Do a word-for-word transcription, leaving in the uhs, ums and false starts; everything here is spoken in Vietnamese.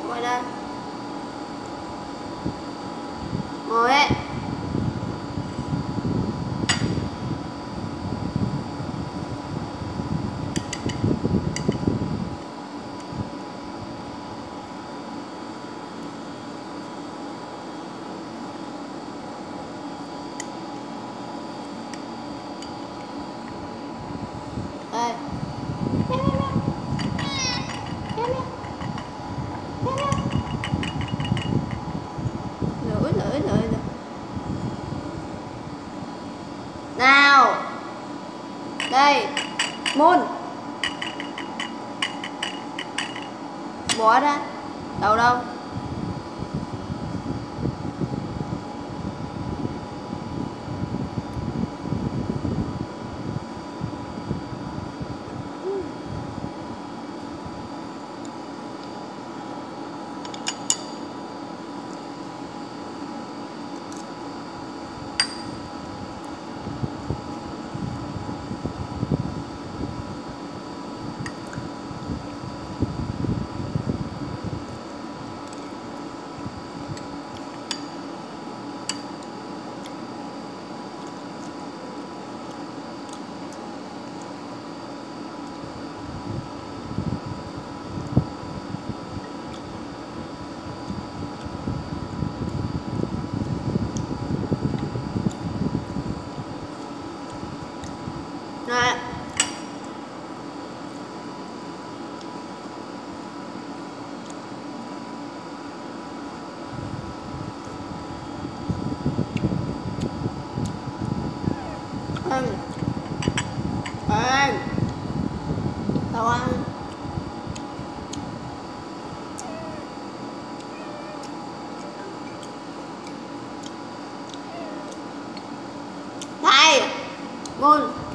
Ngồi đây. Ngồi ấy. Đây. Lưỡi lưỡi lưỡi lưỡi. Nào. Đây. Moon. Bỏ ra. Đâu đâu. Này. Ăn. Ăn. Tao ăn. Đây. Moon.